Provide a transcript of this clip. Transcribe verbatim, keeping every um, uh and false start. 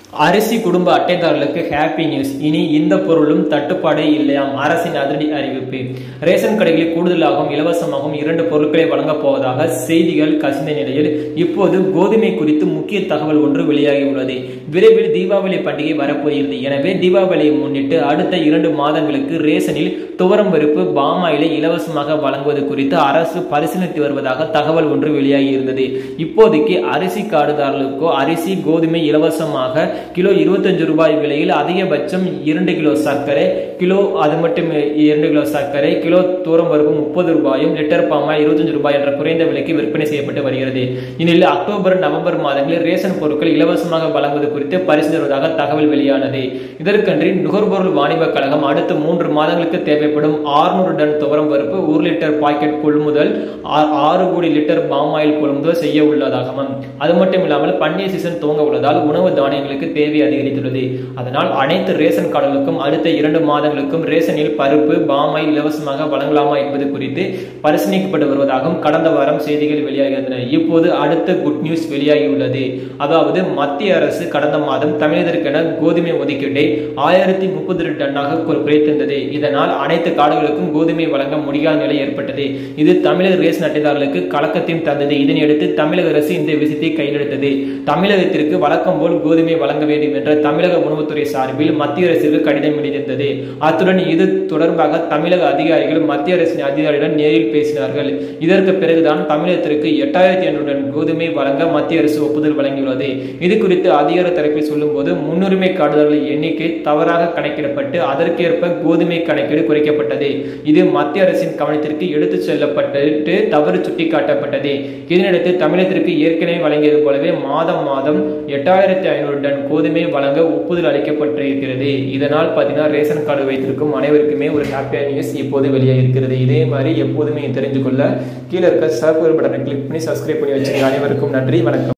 அரிசி குடும்ப அட்டைதாரர்களுக்கு ஹாப்பி நியூஸ். இனி இந்த பொருளும் தட்டுப்பாடே இல்லையாம். அரசின் அதிரடி அறிவிப்பு. ரேஷன் கடைகளில் கூடுதலாகவும் இலவசமாகவும் இரண்டு பொருட்களை வழங்கப் போவதாக செய்திகள் கசிந்த நிலையில் இப்போது கோதுமை குறித்து முக்கிய தகவல் ஒன்று வெளியாகி உள்ளது. விரைவில் தீபாவளி பண்டிகை வரப்போகிறது. எனவே தீபாவளியை முன்னிட்டு அடுத்த இரண்டு மாதங்களுக்கு ரேஷனில் துவரம் பருப்பு, பாமாயிலை இலவசமாக வழங்குவது குறித்து அரசு பரிசீலித்து வருவதாக தகவல் ஒன்று வெளியாகி இருந்தது. இப்போதைக்கு அரிசி கார்டுதாரர்களுக்கோ அரிசி கோதுமை இலவசமாக கிலோ இருபத்தஞ்சு ரூபாய் விலையில் அதிகபட்சம் இரண்டு கிலோ சர்க்கரை, கிலோ அது மட்டும் இரண்டு கிலோ சர்க்கரை, கிலோ தூரம் பருப்பு முப்பது ரூபாயும், லிட்டர் பாமாயில் இருபத்தஞ்சு ரூபாய் என்ற குறைந்த விலைக்கு விற்பனை செய்யப்பட்டு வருகிறது. இந்நிலையில் அக்டோபர் நவம்பர் மாதங்களில் ரேஷன் பொருட்கள் இலவசமாக வழங்குவது குறித்து பரிசீலிப்பதாக தகவல் வெளியானது. இதற்கன்றி நுகர்பொருள் வாணிப கழகம் அடுத்த மூன்று மாதங்களுக்கு தேவைப்படும் ஆறுநூறு டன் துவரம் பருப்பு, ஒரு லிட்டர் பாக்கெட் கொள்முதல், ஆறு கோடி லிட்டர் பாமாயில் கொள்முதல் செய்ய உள்ளதாகவும், அது மட்டும் இல்லாமல் பண்டிகை சீசன் துவங்க உள்ளதால் உணவு தானியங்களுக்கு தேவை அதிகரித்துள்ளது. அதனால் அனைத்து ரேஷன் கார்டுகளுக்கும் அடுத்த இரண்டு மாதங்களுக்கும் ரேஷனில் பருப்பு, பாமாயில் இலவசமாக வழங்கலாமா என்பது குறித்து பரிசீலிக்கப்பட்டு வருவதாகவும் கடந்த வாரம் செய்திகள் வெளியாகியிருந்தன. இப்போது அடுத்த குட் நியூஸ் வெளியாகியுள்ளது. அதாவது மத்திய அரசு கடந்த மாதம் தமிழகத்திற்கென கோதுமை ஒதுக்கீட்டை ஆயிரத்தி முப்பது டன்னாக குறைத்திருந்தது. இதனால் அனைத்து கார்டுகளுக்கும் கோதுமை வழங்க முடியாத நிலை ஏற்பட்டது. இது தமிழக ரேஷன் அட்டைதாரர்களுக்கு கலக்கத்தையும் தந்தது. இதனையடுத்து தமிழக அரசு இந்த விஷயத்தை கையெழுத்தது. தமிழகத்திற்கு வழக்கம் போல் கோதுமை வழங்க வேண்டும் என்ற தமிழக உணவுத்துறை சார்பில் மத்திய அரசுக்கு கடிதம் எழுதியிருந்தது. அத்துடன் இது தொடர்பாக தமிழக அதிகாரிகள் மத்திய அரசின் அதிகாரிகளுடன் நேரில் பேசினார்கள். இதற்கு பிறகுதான் தமிழகத்திற்கு எட்டாயிரத்தி ஐநூறு டன் கோதுமை வழங்க மத்திய அரசு ஒப்புதல் வழங்கியுள்ளது. இது குறித்து அதிகார தரப்பில் சொல்லும் போது முன்னுரிமை கார்டுதாரர்களின் எண்ணிக்கை தவறாக கணக்கிடப்பட்டு அதற்கேற்ப கோதுமை கணக்கீடு குறைக்கப்பட்டது. இது மத்திய அரசின் கவனத்திற்கு எடுத்துச் செல்லப்பட்டு தவறு சுட்டிக்காட்டப்பட்டது. இதனையடுத்து தமிழகத்திற்கு ஏற்கனவே வழங்கியது போலவே மாதம் மாதம் எட்டாயிரத்தி ஐநூறு டன் கோதுமை வழங்க ஒப்புதல் அளிக்கப்பட்டிருக்கிறது. இதனால் பார்த்தீங்கன்னா ரேஷன் கார்டு வைத்திருக்கும் அனைவருக்குமே ஒரு ஹாப்பியான நியூஸ் இப்போது வெளியாக இருக்கிறது. இதே மாதிரி எப்போதுமே தெரிந்து கொள்ள கீழே இருக்க சப்ஸ்கிரைப் பட்டனை கிளிக் பண்ணி சப்ஸ்கிரைப் பண்ணி வச்சுங்க. அனைவருக்கும் நன்றி, வணக்கம்.